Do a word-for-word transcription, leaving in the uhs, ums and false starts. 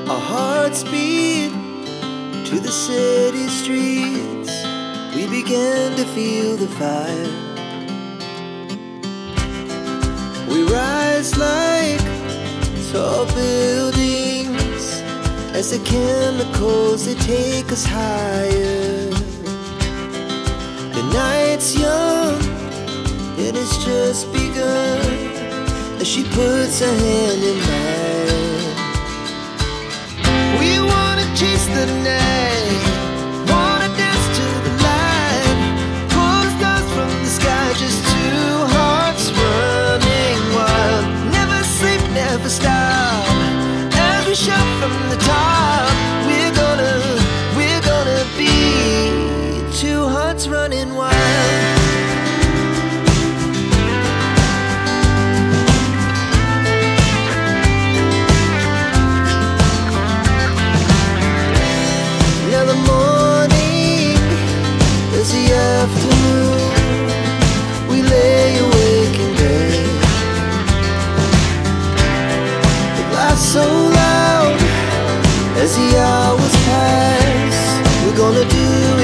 Our hearts beat to the city streets. We began to feel the fire. We rise like tall buildings as the chemicals, they take us higher. The night's young and it's just begun as she puts her hand in mine. We wanna chase the night, wanna dance to the light, pull the stars from the sky, just two hearts running wild. Never sleep, never stop, as we shout from the top. We're gonna, we're gonna be two hearts running wild. Now the morning is the afternoon. We lay awake in bed. It laughs so loud as the hours pass. We're gonna do